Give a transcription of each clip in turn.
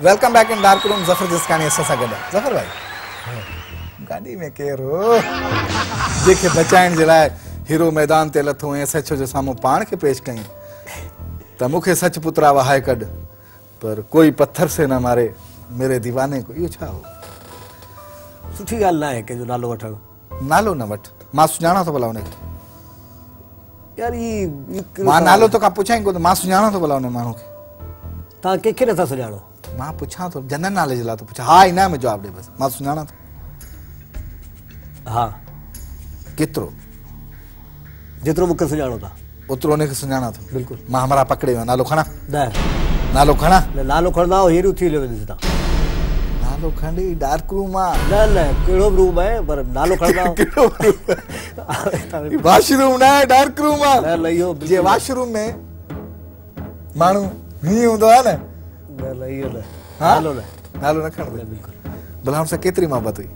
Welcome back in dark room Zafar Jiskani असां सां गॾु ज़फर भाई गाड़ी में केरु जेके बचाइण जे लाइ हीरो मैदान ते लथो ऐं सच जे साम्हूं पाण खे पेश कयूं त मूंखे सच पुत्रा वहाए कढ पर कोई पत्थर से न मारे मेरे दीवाने को। इहो छा हो? सुठी ॻाल्हि न आहे कंहिंजो नालो वठणु। नालो न वठ, मां सुञाणा थो भला हुनखे। यार मां नालो तो का पुछां कोन, मां सुञाणा थो भला हुन माण्हू खे। तव्हां कंहिंखे नथा सुञाणो? मां पुछां थो, जनरल नाले जे लाइ थो पुछां। हा इना में जवाब ॾे बस। मां सुञाणा थो। हा केतिरो? जेतिरो मूंखे सुञाणो था ओतिरो हुनखे सुञाणा थो। बिल्कुलु। मां हमारा पकड़े वियो। नालो खणा? न नालो खणा? नालो खणंदा हेरियूं थी वेंदी तव्हां। नालो खणी डार्क रूम आहे। न कहिड़ो बि रूम आहे पर नालो खणंदा। वॉशरूम न आहे, डार्क रूम आहे। न इहो जे वॉशरूम में माण्हू हीअं हूंदो आहे न। न इहो न नालो न खणंदो। बिल्कुलु। भला हुन सां केतिरी मोहबत हुई?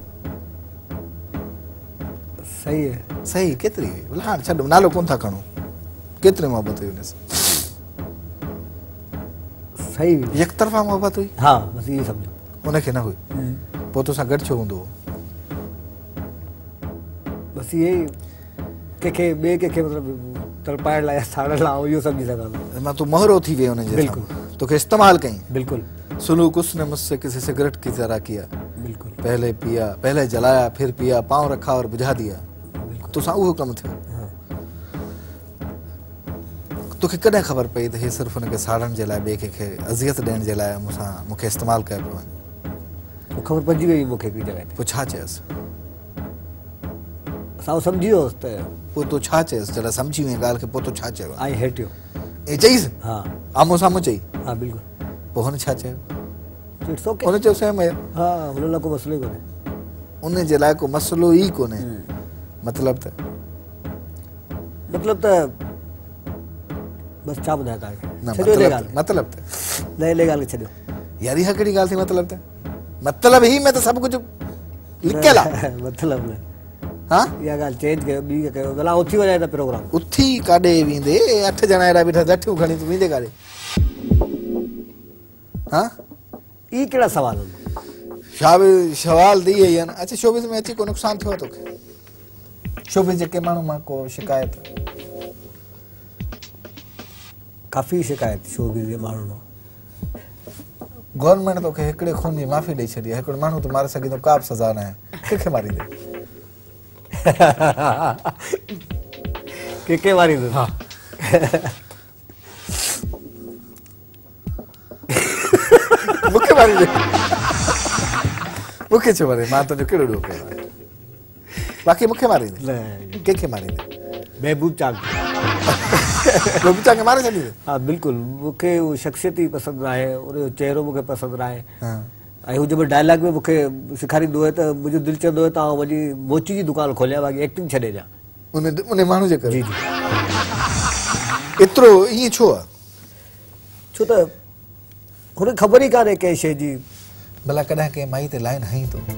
सही है। सही केतिरी हुई? भला हाणे छॾो, नालो कोन था खणो। केतिरी मोहबत हुई हुन सां? सही यकतरफ़ा मोहबत हुई? हा बस इहो सम्झो। उनखे न हुई? पोइ तोसां गॾु छो हूंदो? बसि इहे ई कंहिंखे ॿिए कंहिंखे मतिलबु तड़पाइण लाइ साड़ण लाइ इहो सम्झी सघां। मां तूं मोहरो थी वियो हुनजे। बिल्कुलु। तोखे इस्तेमालु कई। बिल्कुलु। सुलूक उसने मुझसे किसी सिगरेट की तरह किया। बिल्कुलु। पहले पिया, पहले जलाया, फिर पिया, पाँव रखा और बुझा दिया। तोसां उहो कमु थियो। तोखे कॾहिं ख़बर पई त हे सिर्फ़ु हुनखे साड़ण जे लाइ, ॿिए कंहिंखे अज़ियत ॾियण जे लाइ मूंखे इस्तेमालु कयो पियो वञे? ख़बर पइजी वई मूंखे हिकिड़ी जॻह ते। पोइ छा चयसि? असां सम्झी वियोसि त पोइ तूं छा चयसि? जॾहिं सम्झी वई ॻाल्हि खे पोइ तूं छा चयो? I hate you. ऐं चईसि? हा आम्हूं साम्हूं चई? हा बिल्कुलु। पोइ हुन छा चयो? It's okay. हुन चयो सेम आहे। हा हुन लाइ को मसइलो ई कोन्हे। उन जे लाइ को मसइलो ई कोन्हे। मतिलबु त बसि छा ॿुधायां तव्हांखे। मतिलबु त न हिन ॻाल्हि खे छॾियो। यार इहा कहिड़ी ॻाल्हि थी? मतिलबु त मतिलबु ही में त सभु कुझु लिकियलु आहे। मतिलबु न। हा इहा ॻाल्हि चेंज कयो, ॿी कयो। भला उथी वञाए त प्रोग्राम। उथी काॾे वेंदे? 8 ॼणा अहिड़ा बीठा दठियूं खणी तूं वेंदे काॾे? हा ई कहिड़ा सवाल आहिनि? छा बि सवाल दी आहे न। अच्छा शोबिज़ में अची को नुक़सानु थियो तोखे? शोबिज़ जेके माण्हू मां को शिकायत? काफ़ी शिकायत शोबिज़ जे माण्हुनि मां। गवर्नमेंट तोखे हिकिड़े खून जी माफ़ी ॾेई छॾी आहे। हिकिड़ो माण्हू त मारे सघे थो, का बि सज़ा न आहे। कंहिंखे मारींदे? कंहिंखे मारींदे? हा मूंखे मारींदे? मूंखे छो मारे? मां तुंहिंजो कहिड़ो ॾोह कयो आहे? बाक़ी मूंखे मारींदे? न कंहिंखे मारींदे? महबूब चाक। महबूब चाक खे मारे छॾींदे? हा बिल्कुलु। मूंखे उहो शख़्सियत ई पसंदि न आहे, उनजो चहिरो मूंखे पसंदि न आहे। ऐं हू जब डायलॉग में मूंखे सेखारींदो आहे त मुंहिंजो दिलि चवंदो आहे तव्हां वञी मोची जी दुकानु खोलिया, बाक़ी एक्टिंग छॾे ॾियां उन माण्हू जे करे। जी जी। एतिरो ईअं छो आहे? छो त हुनखे ख़बर ई कान्हे कंहिं शइ जी। भला कॾहिं कंहिं माई ते लाइन हई थो?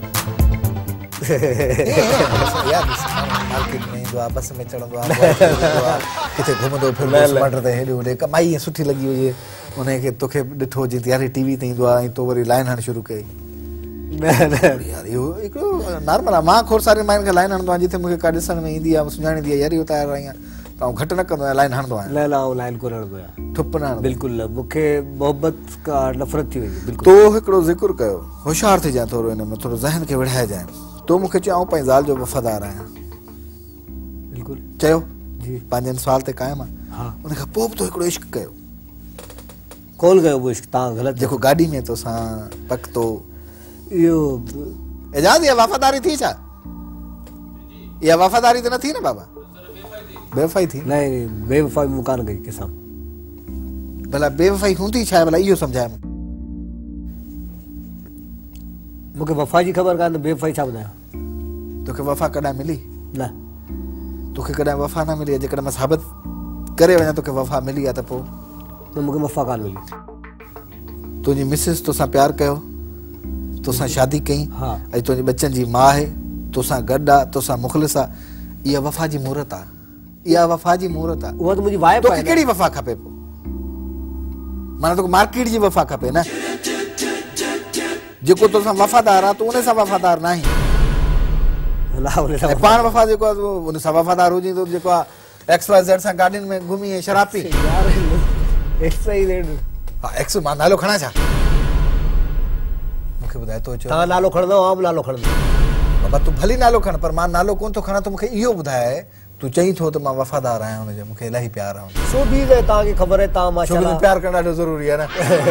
मार्केट में ईंदो आहे, बस में चढ़ंदो आहे, किथे घुमंदो फिरंदो, स्मार्ट ते हेॾे होॾे, कमाई ईअं सुठी लॻी हुजे, उनखे तोखे ॾिठो हुजे त यार टीवी ते ईंदो आहे ऐं तो वरी लाइन हणणु शुरू कई? यार इहो हिकिड़ो नॉर्मल आहे। मां खोड़ सारी मायुनि खे लाइन हणंदो आहियां, जिथे मूंखे का ॾिसण में ईंदी आहे, सुञाणींदी आहे, यार इहो तयारु आहियां त आउं घटि न कंदो आहियां, लाइन हणंदो आहियां। न न लाइन कोन हणंदो आहियां। ठुप न हणंदो? बिल्कुलु न। मूंखे मोहबत खां नफ़रत थी वई। बिल्कुलु। तो हिकिड़ो ज़िक्र कयो, होशियारु थी जाए थोरो, हिन में थोरो ज़हन खे विढ़ाइजांइ। तो मूंखे चयो पंहिंजी ज़ाल जो वफ़ादार आहियां। बिल्कुलु चयो जी। पंहिंजनि सवाल ते क़ाइमु आहे। हा उन खां पोइ बि तो हिकिड़ो इश्क कयो। कॉल कयो उहो इश्क? तव्हां ग़लति। जेको गाॾी में तोसां पकतो, इहो एजाज़ इहा वफ़ादारी थी छा? इहा वफ़ादारी त न थी न बाबा? बेवफ़ाई थी? न बेवफ़ाई मूं कान कई कंहिंसां। भला बेवफ़ाई हूंदी छा आहे? भला इहो सम्झाए मूंखे वफ़ा जी ख़बर कान त बेवफ़ाई छा ॿुधायां? तोखे वफ़ा कॾहिं मिली? न तोखे कॾहिं वफ़ा न मिली आहे? जेकॾहिं मां साबित करे वञा तोखे वफ़ा मिली आहे त पोइ? न मूंखे वफ़ा कान मिली। तुंहिंजी मिसिस तोसां प्यारु कयो, तोसां शादी कई, ऐं तुंहिंजे बचनि जी माउ आहे, तोसां गॾु आहे, तोसां मुख़लिस आहे, इहा वफ़ा जी मुहूर्त आहे। इहा वफ़ा जी मुहूर्त आहे। उहा त मुंहिंजी वाइफ आहे। तोखे कहिड़ी वफ़ा खपे पोइ? माना तोखे मार्केट जी वफ़ा खपे न? जेको तोसां वफ़ादार आहे तूं उन सां वफ़ादार न आहीं पाण वफ़ा जेको आहे उन सां वफ़ादार हुजे थो जेको आहे XYZ सां गाॾियुनि में घुमी ऐं शराब पी एक्स मां नालो खणा छा मूंखे ॿुधाए तो चओ नालो खणंदो आउं बि नालो खणंदो बाबा तूं भली नालो खण पर मां नालो कोन थो खणां त मूंखे इहो ॿुधाए तूं चईं थो त मां वफ़ादार आहियां हुनजो मूंखे इलाही प्यार आहे शोबीज़ आहे तव्हांखे ख़बर आहे तव्हां माशाअल्लाह प्यार करणु ॾाढो ज़रूरी आहे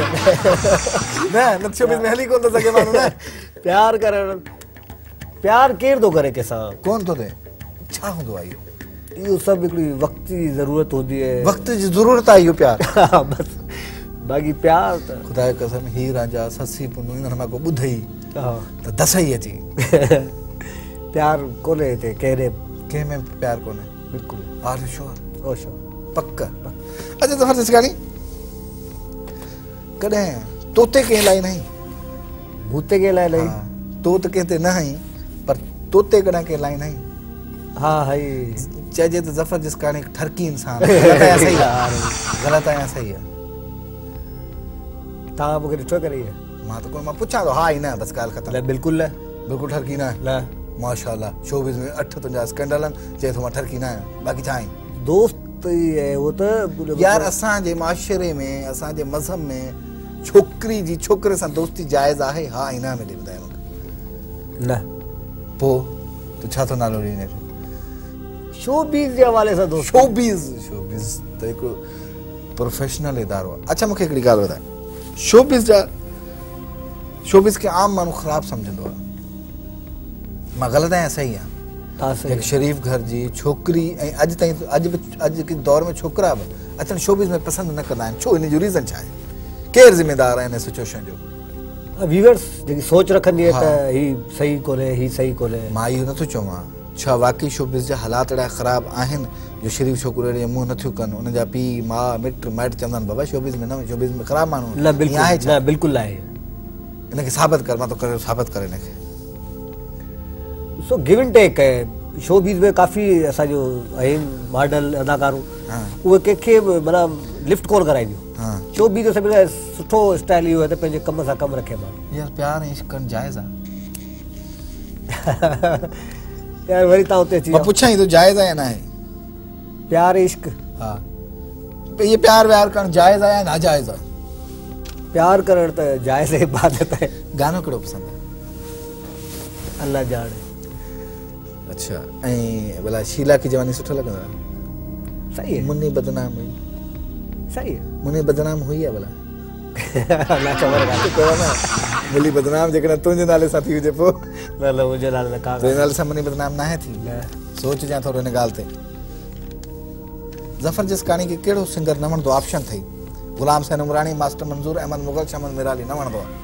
न शोबीज़ में हली कोन थो सघे माण्हू न प्यार करणु प्यार केरु थो करे कंहिंसां कोन थो थिए छा हूंदो आहे इहो सभु हिकिड़ी वक़्त जी ज़रूरत हूंदी आहे वक़्त जी ज़रूरत आहे इहो प्यार बसि बाक़ी प्यार त ख़ुदा जी कसम हीउ रांझा ससी पुनू हिननि मां को ॿुधई त दसई अची प्यार कोन्हे हिते कहिड़े कंहिंमें प्यार कोन्हे बिल्कुलु आर श्योर ओ श्योर पक अच्छा ज़फ़र जसकानी कॾहिं तोते कंहिं लाइ न आई भूते कंहिं लाइ न आई तो त कंहिं ते न आई पर तोते कॾहिं कंहिं लाइ न आई हा हाई चइजे त ज़फ़र जसकानी ठरकी इंसान ग़लति आहे सही आहे ग़लति आहे सही आहे तव्हां मूंखे ॾिठो करे मां त कोन मां पुछां थो हा ई न बसि ॻाल्हि ख़तमु बिल्कुलु न बिल्कुलु ठरकी न आहे माशाअल्लाह शोबीज़ में 8 तुंहिंजा स्कैंडल आहिनि चए थो मां ठरकी न आहियां बाक़ी छा आहीं दोस्त ई आहे उहो त यार असांजे माशरे में असांजे मज़हब में छोकिरी जी छोकिरे सां दोस्ती जाइज़ आहे हा ई न में ॿुधाए मूंखे न पोइ तूं छा थो नालो ॾींदे शोबीज़ जे हवाले सां दोस्त शोबीज़ त हिकिड़ो प्रोफेशनल इदारो आहे अच्छा मूंखे हिकिड़ी ॻाल्हि ॿुधाए शोबीज़ खे आम माण्हू ख़राबु सम्झंदो आहे मां ग़लति आहियां सही आहियां हिकु शरीफ़ घर जी छोकिरी ऐं अॼु के दौर में छोकिरा बि अचनि शोबीज़ में पसंदि न कंदा आहिनि छो हिन जो रीज़न छा आहे केरु ज़िम्मेदार आहे हिन सिचुएशन जो व्यूअर्स जेकी सोच रखंदी आहे त हीउ सही कोन्हे हीउ सही कोन्हे मां इहो नथो चवां छा वाक़ई शोबीज़ जा हालात अहिड़ा ख़राबु आहिनि जो शरीफ़ छोकिरियूं अहिड़े मुंहुं नथियूं कनि उन जा पीउ माउ मिट माइट चवंदा आहिनि बाबा शोबीज़ में न शोबीज़ में ख़राबु माण्हू न बिल्कुलु आहे हिनखे साबित कर मां तो करे साबित कर हिनखे सो गिव एंड टेक है शोबीज़ में काफ़ी असांजो आहिनि मॉडल अदाकारूं उहे कंहिंखे माना लिफ्ट कोन कराईंदियूं शोबीज़ जो सभिनी खां सुठो स्टाइल इहो आहे त पंहिंजे कम सां कमु रखे माण्हू यार प्यार ऐं इश्क करणु जाइज़ आहे यार वरी तव्हां उते अची पुछां थो जाइज़ आहे या न आहे प्यार इश्क हा इहे प्यार व्यार करणु जाइज़ आहे या नाजाइज़ आहे प्यार करणु त जाइज़ इबादत आहे गानो कहिड़ो पसंदि आहे अल्लाह ॼाणे अच्छा ऐं भला शीला की जवानी सुठो लॻंदो आहे सही आहे मुन्नी बदनाम हुई सही आहे मुन्नी बदनाम हुई आहे भला अल्लाह ख़बर कोन्हे न मिली बदनाम जेकॾहिं तुंहिंजे नाले सां थी हुजे पोइ न मुंहिंजे नाले सां तुंहिंजे नाले सां मुन्नी बदनाम न आहे थी सोच जां थोरो हिन ॻाल्हि ते ज़फ़र जसकानी खे कहिड़ो सिंगर न वणंदो ऑप्शन अथई गुलाम हुसैन उमरानी मास्टर मंज़ूर अहमद मुग़ल शमन मिराली न वणंदो आहे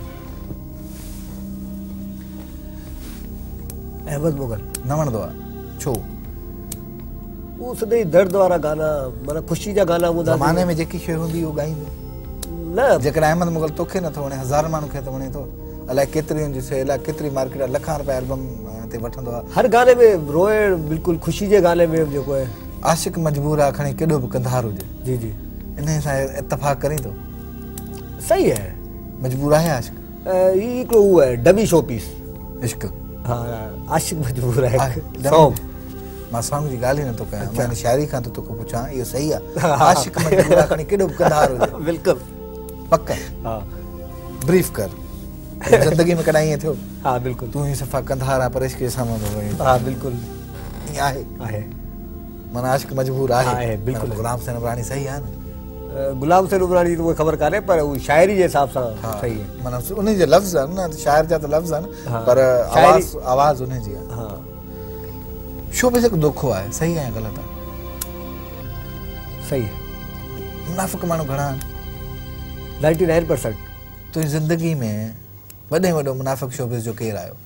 अहमद मुग़ल न वणंदो आहे छो उहो सदाईं दर्द वारा गाना माना ख़ुशी जा गाना ॿुधा ज़माने में जेकी शइ हूंदी उहो ॻाईंदो न जेकॾहिं अहमद मुग़ल तोखे नथो वणे हज़ार माण्हू खे त वणे थो अलाए केतिरी हुनजी शइ अलाए केतिरी मार्केट आहे लखां रुपया एल्बम ते वठंदो आहे हर गाने में रोए बिल्कुलु ख़ुशी जे गाने में जेको आहे आशिक़ मजबूर आहे खणी केॾो बि कंधार हुजे जी जी इन सां इतफ़ाक़ करीं थो सही आहे मजबूर आहे आशिक़ हीउ हिकिड़ो उहो आहे डमी शो पीस इश्क हा आशिक़ मजबूर आहे मां सॉन्ग जी ॻाल्हि ई नथो कयां मां हिन शाइरी खां त तोखे पुछां इहो सही आहे आशिक़ मजबूर आहे खणी केॾो बि कंधार हुजे बिल्कुलु पक हा ब्रीफ कर ज़िंदगी में कॾहिं ईअं थियो हा बिल्कुलु तूं ही सफ़ा कंधार आहे पर इश्क जे साम्हूं हा बिल्कुलु ईअं आहे माना आशिक़ मजबूर आहे बिल्कुलु गुलाम हुसैन उमरानी सही आहे न गुलाम हुसैन उमरानी जी उहा ख़बर कान्हे पर उहा शाइरी जे हिसाब सां सही आहे माना उन जे लफ़्ज़ आहिनि न शाइर जा त लफ़्ज़ आहिनि पर आवाज़ उन जी आहे हा शोबीज़ हिकु दोखो आहे सही आहे ग़लति आहे सही आहे मुनाफ़िक़ माण्हू घणा आहिनि 99% तुंहिंजी ज़िंदगी में वॾे में वॾो मुनाफ़िक़ शोबीज़ जो केरु आयो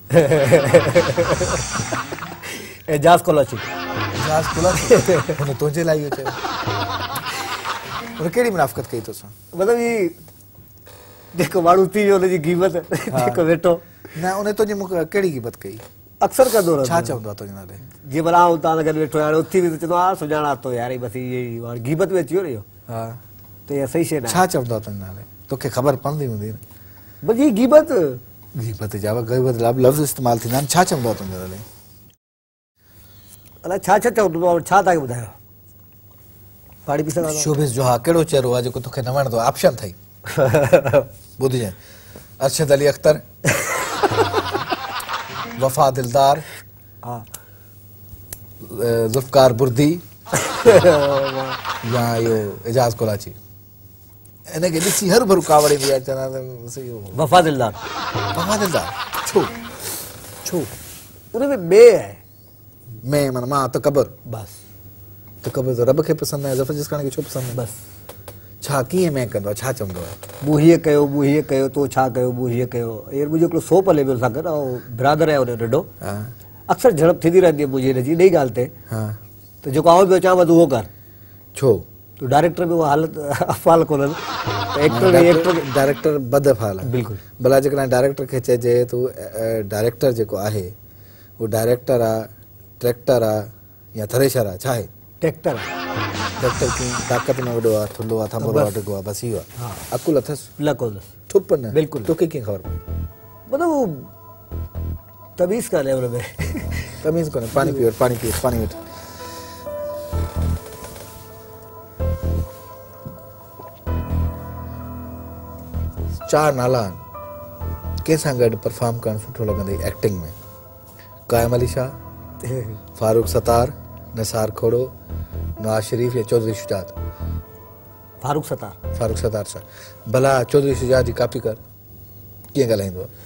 एजाज़ कोलाची हुन तुंहिंजे लाइ इहो चयो हुन कहिड़ी मुनाफ़िक़त कई तोसां मतिलबु ही जेको माण्हू थी वियो हुनजी क़ीमत जेको वेठो न उन तुंहिंजी मूंखे कहिड़ी क़ीमत कई अक्सर कंदो रहंदो छा चवंदो आहे तुंहिंजे नाले जीअं भला आउं तव्हां सां गॾु वेठो हाणे उथी बि चवंदो आहे सुञाणा थो यार बसि इहे ई ग़ीबत में अची वियो न इहो हा त इहा सही शइ न छा चवंदो आहे तुंहिंजे नाले तोखे ख़बर पवंदी हूंदी न बसि हीअ ग़ीबत गीबत जा गीबत लफ़्ज़ इस्तेमाल थींदा आहिनि, छा चवंदो आहे तुंहिंजो अलाए? अलाए छा छा चवंदो, छा तव्हांखे ॿुधायो? पाणी पी सघां थो? शोबिस जो हा कहिड़ो चेहरो आहे जेको तोखे न वणंदो आहे? ऑप्शन अथई, ॿुधिजांइ। अरशद अली अख्तर, वफ़ा दिलदार, हा, ज़ुल्फ़कार बुर्दी या इहो एजाज़ कोलाची। इनखे ॾिसी हर भरू कावड़ ईंदी आहे, चवंदा वफ़ा दिलदार। वफ़ा दिलदार छो? छो उनमें में आहे, मैं माना मां तकबर। बसि तकबर त रब खे पसंदि आहे, ज़फ़र जिस्काणी खे छो पसंदि आहे? बसि छा कीअं मैं कंदो आहे, छा चवंदो आहे? मूं हीअं कयो, मूं हीअं कयो, तो छा कयो, मूं हीअं कयो। हींअर मुंहिंजो हिकिड़ो सोप हले पियो सां गॾु, ऐं ब्रादर आहे हुन नंढो, अक्सर झड़प थींदी रहंदी आहे मुंहिंजी हिनजी ॾेई ॻाल्हि ते। त जेको आउं पियो चवां तूं उहो कर। छो? तूं डायरेक्टर में उहा हालत अफ़ाल कोन्हनि, डायरेक्टर बद अफ़ाल आहे। बिल्कुलु। भला जेकॾहिं डायरेक्टर खे चइजे तूं डायरेक्टर जेको आहे उहो डायरेक्टर आहे, ट्रैक्टर आहे या थ्रेशर आहे, छा आहे? ट्रैक्टर आहे। ट्रैक्टर कीअं ताक़त में वॾो आहे, थुल्हो आहे, थंभो आहे, डिघो आहे, बसि इहो आहे। अकुल अथसि? न कोन्हसि। थुप न? बिल्कुलु। तोखे कीअं ख़बर पई? मतिलबु तमीज़ कान्हे हुन में। तमीज़ कोन्हे। पाणी पीओ, पाणी पीओ, पाणी वठि। चार नाला आहिनि कंहिंसां गॾु परफॉर्म करणु सुठो लॻंदई एक्टिंग में? कायम अली शाह, फारूक सतार, निसार खोड़ो, नवाज़ शरीफ या चौधरी शुजात? फारूक सतार। फारूक सतार सां। भला चौधरी शुजात जी कॉपी कर, कीअं ॻाल्हाईंदो आहे?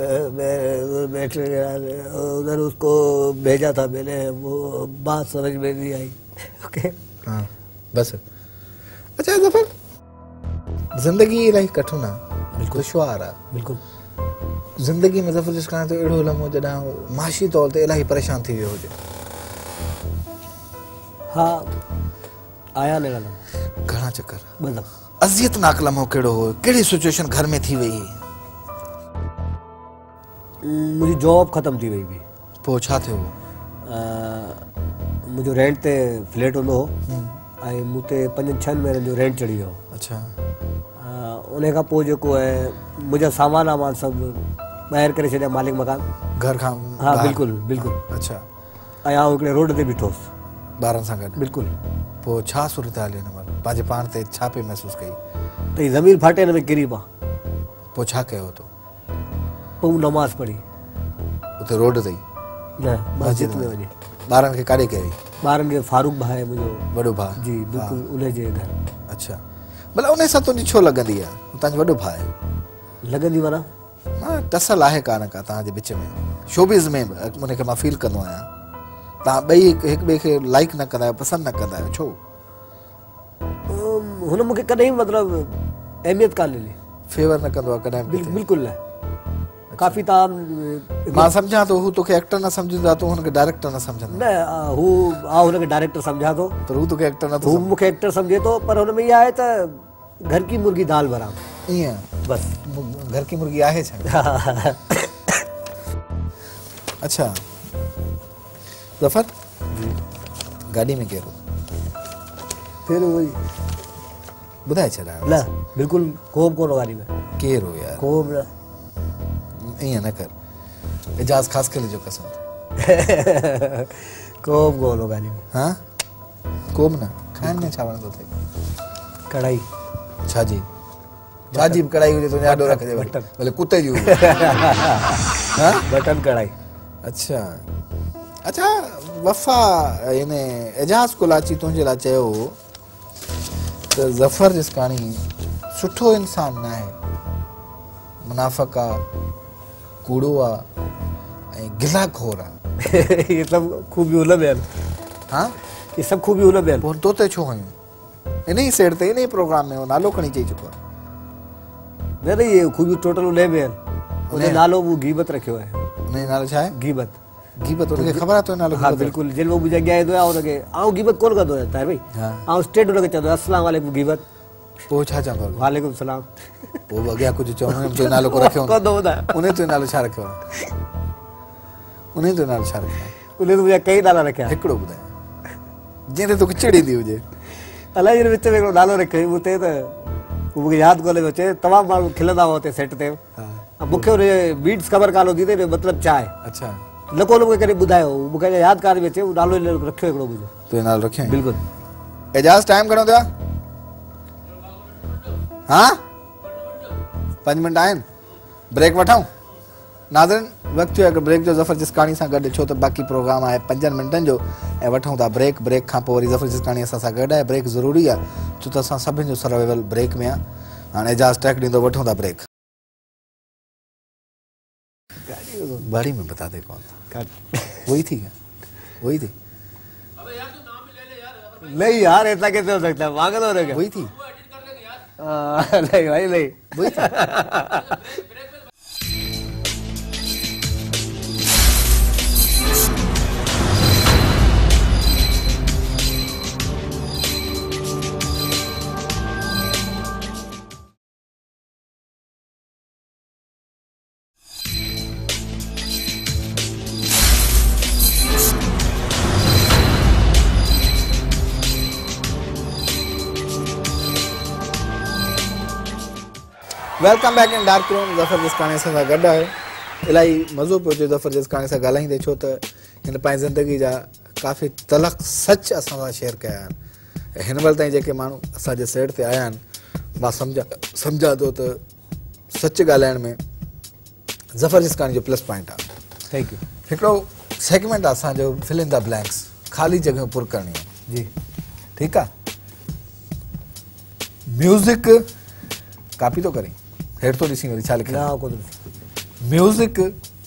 उधर उसको भेजा था मैंने, वो बात समझ में नहीं आई। ओके, हाँ बस। अच्छा ज़फ़र, ज़िंदगी इलाही कठिन आहे, दुश्वार आहे। बिल्कुलु। ज़िंदगी में ज़फ़र जिस्काणी तो अहिड़ो लम्हो जॾहिं माशी तौर ते इलाही परेशान थी वियो हुजे? हा, आया न लम्हा। घणा चक्कर? ॿ दफ़ा। अज़ियतनाक लम्हो कहिड़ो हो? कहिड़ी सिचुएशन घर में थी वई? मुंहिंजी जॉब ख़तमु थी वई हुई। पोइ छा थियो? मुंहिंजो रेंट ते फ्लैट हूंदो हो ऐं मूं ते 5-6 महीननि जो रेंट चढ़ी वियो। अच्छा। उन खां पोइ जेको आहे मुंहिंजा सामान वामान सभु ॿाहिरि करे छॾिया, मालिक मकान घर खां? हा बिल्कुलु बिल्कुलु। अच्छा। ऐं आउं हिकिड़े रोड ते बीठो हुउसि ॿारनि सां गॾु? बिल्कुलु। पोइ छा सूरत हाल हिन महिल? पंहिंजे पाण ते छा पई महसूसु कई? त हीअ ज़मीन फाटे हिन में किरी पा। पोइ छा कयो तो? पोइ नमाज़ पढ़ी उते रोड ते? न, मस्जिद में वञी। ॿारनि खे काॾे कई? ॿारनि खे फारूक भाउ आहे मुंहिंजो, वॾो भाउ? जी बिल्कुलु, उन जे घर। अच्छा, भला उन सां तुंहिंजी छो लॻंदी आहे? तव्हांजो वॾो भाउ आहे। लॻंदी माना टसल आहे कान का तव्हांजे विच में? शोबिज़ में उनखे मां फील कंदो आहियां तव्हां ॿई हिकु ॿिए खे लाइक न कंदा आहियो, पसंदि न कंदा आहियो, छो? हुन मूंखे कॾहिं मतिलबु अहमियत कान ॾिनी। फेवर न कंदो आहे कॾहिं? बिल्कुलु न। काफ़ी ताम मां सम्झां थो हू तोखे एक्टर न सम्झंदो आहे, तूं हुनखे डायरेक्टर न सम्झंदो? न, हू हुनखे डायरेक्टर सम्झां थो, पर हू तोखे एक्टर न? हू मूंखे एक्टर सम्झे थो, पर हुन में इहा आहे त घर की मुर्गी दाल बराम। ईअं बसि? घर की मुर्गी आहे छा? अच्छा ज़फ़र, गाॾी में केरु? फिर वही ॿुधाए छॾां? न, बिल्कुलु को बि कोन गाॾी में। केरु हो यार? को बि न। ईअं न कर, एजाज़ ख़ासि करे जो कसम। को बि कोन गाॾी में। हा, को बि न? खाइण में छा वणंदो अथई? कढ़ाई। छाजी? छाजी बि कढ़ाई हुजे तुंहिंजो आॾो रखिजे, भले कुते जी हुजे। बटन कढ़ाई। अच्छा अच्छा, वफ़ा हिन एजाज़ कोलाची तुंहिंजे लाइ चयो हो त ज़फ़र जिस्काणी सुठो इंसान न आहे, मुनाफ़िक़ आहे, कूड़ो आहे ऐं गिलाखोर आहे। ये सभु खूबियूं हुन में आहिनि। हा, ये सभु खूबियूं हुन में आहिनि। पोइ तो ते छो हयूं? इन ई सेट ते, इन ई प्रोग्राम में नालो खणी चई चुको आहे। न, ये खूबियूं टोटल उन में आहिनि। उन नालो वो गीबत रखियो आहे। उन नालो छा आहे? गीबत। गीबत उनखे ख़बर आहे तो नालो? हा बिल्कुलु। जिन वो मुंहिंजे अॻियां ईंदो आहे उनखे आउं गीबत कोन कंदो आहियां ताहिर भाई। आउं स्ट्रेट उनखे चवंदो आहियां अस्सलाम वालेकुम गीबत। पोइ छा चवंदो? वालेकुम सलाम। पोइ अॻियां कुझु चवणो तुंहिंजो नालो को रखियो? कोन ॿुधाए। उन तुंहिंजो नालो छा रखियो आहे? उन तुंहिंजो नालो छा रखियो आहे? उन मुंहिंजा कई नाला रखिया। हिकिड़ो ॿुधाए जंहिं ते तोखे चिड़ ईंदी हुजे। अलाए हिन विच में हिकिड़ो नालो रखियो हुते त उहो मूंखे यादि कोन्हे पियो अचे। तमामु माण्हू खिलंदा हुआ हुते सेट ते। मूंखे उन बीट्स ख़बर कान हूंदी त मतिलबु छा आहे। अच्छा लको लको करे ॿुधायो, मूंखे यादि कान में अचे, नालो रखियो हिकिड़ो मुंहिंजो। तूं नालो रखियो? बिल्कुलु। एजाज़ टाइम घणो थियो आहे? हाँ 5 मिंट आहिनि, ब्रेक वठूं? नाज़रीन वक़्तु थियो आहे ब्रेक जो ज़फ़र जिसकाणी सां गॾु, छो त बाक़ी प्रोग्राम आहे 5 मिंटनि जो ऐं वठूं था ब्रेक। ब्रेक खां पोइ वरी ज़फ़र जिसकाणी असां सां गॾु आहे। ब्रेक ज़रूरी आहे छो त असां सभिनि जो सर्वाइवल ब्रेक में आहे। हाणे एजाज़ टैक ॾींदो, वठूं था ब्रेक। गाड़ी में बता दे कौन था? वही थी क्या? वही थी? नहीं यार ऐसा कैसे हो सकता है, मांग दो रे। वही थी? नहीं भाई नहीं, वही थी? Welcome back in dark room. Zafar Jiskani सां गॾु आहे। इलाही मज़ो पियो अचे ज़फ़र जिसकाणी सां ॻाल्हाईंदे, छो त हिन पंहिंजी ज़िंदगी जा काफ़ी तलख़ सच असां सां शेयर कया आहिनि। हिन महिल ताईं जेके माण्हू असांजे सेट ते आया आहिनि, मां सम्झां थो त सच ॻाल्हाइण में ज़फ़र जिसकाणी जो प्लस पॉइंट आहे। Thank you. हिकिड़ो सेगमेंट आहे असांजो फिल इन द ब्लैंक्स, ख़ाली जॻहियूं पुर करणी आहे। जी ठीकु आहे। म्यूज़िक कॉपी तो करें, हेड तो ॾिसी वरी छा लिखियो आहे। म्यूज़िक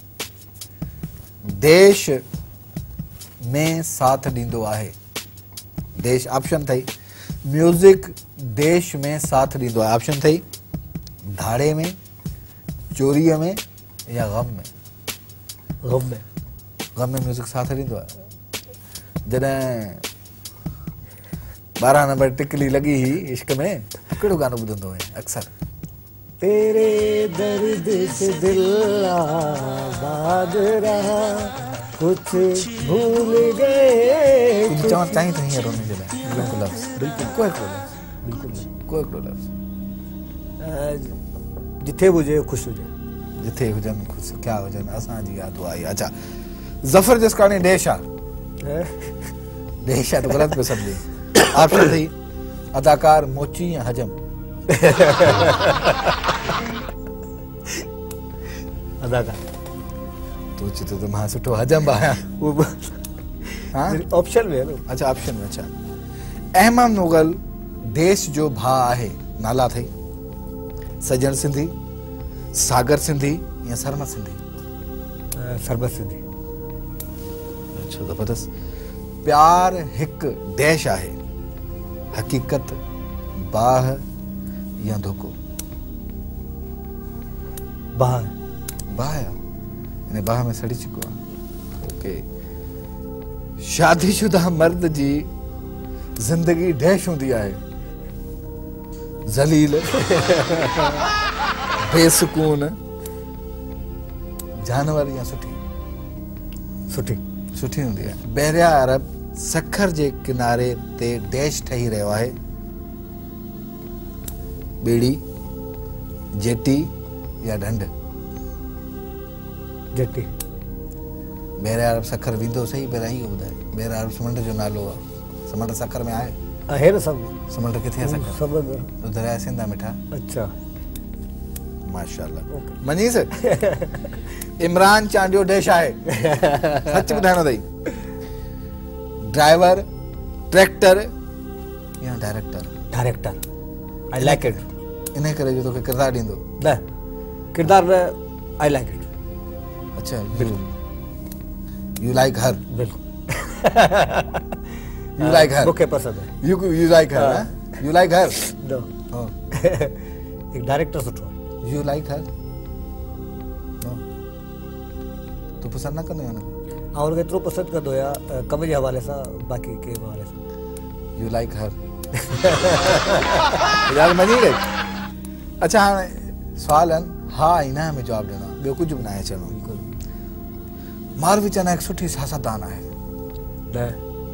देश में साथ ॾींदो आहे। देश ऑप्शन अथई, म्यूज़िक देश में साथ ॾींदो आहे। ऑप्शन अथई धाड़े में, चोरीअ में या ग़म में। ग़म में। ग़म में म्यूज़िक साथ ॾींदो आहे। जॾहिं 12 नंबर टिकली लगी ही इश्क में, कहिड़ो गानो ॿुधंदो आहे अक्सर? तेरे दर्द से दिल आबाद रहा, कुछ भूल गए। कुछ चवण चाहीं त हींअर रोने जे लाइ बिल्कुलु लफ़्ज़, बिल्कुलु कोई हिकिड़ो लफ़्ज़, बिल्कुलु कोई हिकिड़ो लफ़्ज़। जिथे बि हुजे ख़ुशि हुजे। जिथे हुजनि ख़ुशि क्या हुजनि, असांजी इहा दुआ आहे। अच्छा ज़फ़र जिसकाणी देश आहे। देश आहे तो ग़लति पियो सम्झे। ऑप्शन अथई अदाकार मोची या हजम। अदाकार। तू चीतो तो मां सुठो हजम आया। हाँ ऑप्शन में है ना। अच्छा ऑप्शन में। अच्छा अहमद मुगल देश जो भाउ आहे, नाला अथई सजन सिंधी, सागर सिंधी या सरमत सिंधी? सरमत सिंधी। अच्छा ज़बरदस्त। प्यार हिकु देश आहे, हकीकत, बाह या धोखो? बाह। बाह आहे, यानी बाह में सड़ी चुको आहे। ओके। शादीशुदा मर्द जी ज़िंदगी डैश हूंदी आहे, ज़लील, बेसुकून, जानवर या सुठी? सुठी। सुठी हूंदी आहे। बहरिया अरब सखर जे किनारे ते डैश ठही रहियो आहे, बेड़ी, जेटी या ढंढ? जेटी। बहरिया अरब सखर वेंदो सही, पहिरियों इहो ॿुधाए। बहरिया अरब समुंड जो नालो आहे। समुंड सखर में आहे? आहे न सभु। समुंड किथे आहे सखर? समुंड दरिया सिंध आहे मिठा। अच्छा माशाल्लाह। मनीस इमरान चांडियो डैश आहे, सच ॿुधाइणो अथई। ड्राइवर, ट्रैक्टर या director? Director. I like it. इन करे जो तोखे किरदार ॾींदो? न किरदार न, आई लाइक इट। अच्छा यू लाइक हर? बिल्कुल। You like her? मूंखे पसंद है। You like her? You like her? No. एक डायरेक्टर सुठो आहे। U like her? नो तू पसंद न कंदो आहियां हुनखे? ऐं हुनखे एतिरो पसंदि कंदो आहियां कम जे हवाले सां, बाक़ी के हवाले सां। यू लाइक हर? यार मञी गई। अच्छा हाणे सुवाल आहिनि, हा ऐं न में जवाबु ॾियणो आहे, ॿियो कुझु बि न आहे चवणो। मारवी चना हिकु सुठी सियासतदान आहे। न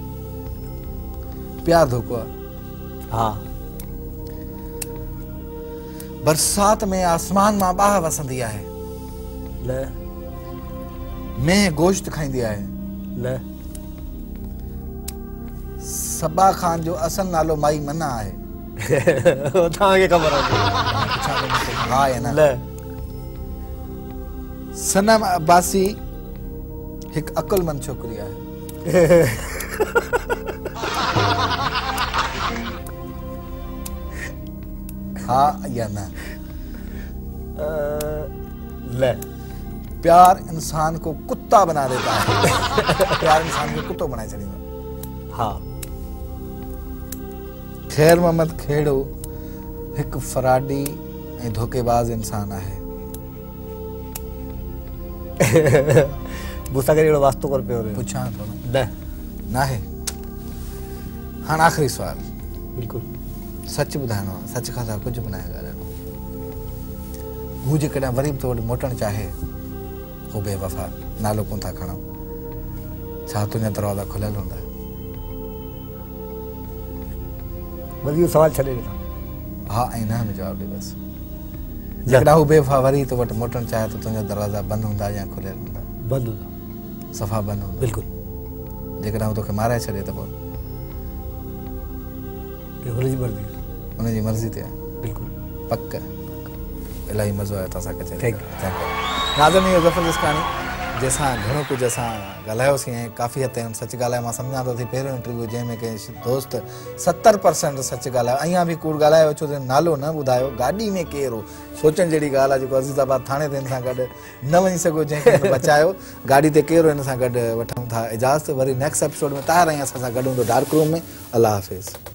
प्यार धोखो आहे? हा। बरसात में आसमान मां बाह वसंदी आहे। न मैं गोश्त खाईंदी आहे। न सबा खान जो असल नालो माई मना आहे। तव्हांखे ख़बर आहे? हा या न? न सनम अब्बासी हिकु अकुलमंद छोकिरी आहे। हा या न? न प्यार इंसान को कुत्ता बना देता है। प्यार इंसान को कुत्तो बनाए छॾींदो। हा खैर मोहम्मद खेड़ो हिकु फराडी ऐं धोखेबाज़ इंसान आहे। मूंसां गॾु अहिड़ो वास्तो कर पियो पुछां थो न न आहे। हाणे आख़िरी सुवाल, बिल्कुलु सच ॿुधाइणो आहे, सच खां त कुझु बि न आहे ॻाल्हाइणो। हू जेकॾहिं वरी बि तो वटि मोटणु चाहे, हू बेवफ़ा, नालो कोन था खणूं, छा तुंहिंजा दरवाज़ा खुलियल हूंदा? बस इहो सवाल छॾे ॾिनो। हा ऐं न में जवाबु ॾे बसि। जेकॾहिं हू बेवफ़ा वरी तो वटि मोटणु चाहे त तुंहिंजा दरवाज़ा बंदि हूंदा या खुलियल हूंदा? बंदि हूंदा। सफ़ा बंदि हूंदा। बिल्कुलु। जेकॾहिं हू तोखे माराए छॾे त पोइ हुनजी मर्ज़ी। हुनजी मर्ज़ी ते आहे। बिल्कुलु पक। इलाही मज़ो आयो तव्हां सां गॾु। Thank you. नाज़रीन, इहो ज़फ़रदस्त कहाणी जंहिंसां घणो कुझु असां ॻाल्हायोसीं ऐं काफ़ी हद ताईं सच ॻाल्हाए। मां सम्झां थो थी पहिरियों इंटरव्यू जंहिंमें कंहिं दोस्त 70% सच ॻाल्हायो, अञा बि कूड़ ॻाल्हायो, छो त नालो न ॿुधायो, गाॾी में केरु हो, सोचण जहिड़ी ॻाल्हि आहे। जेको अज़ीज़ाबाद थाणे ते हिन सां गॾु न वञी सघो, जंहिंखे बचायो, गाॾी ते केरु हिन सां गॾु वठूं था इजाज़त। वरी नेक्स्ट एपिसोड में तयारु आहियूं असां सां गॾु हूंदो डार्क रूम में। अल्लाह हाफ़िज़।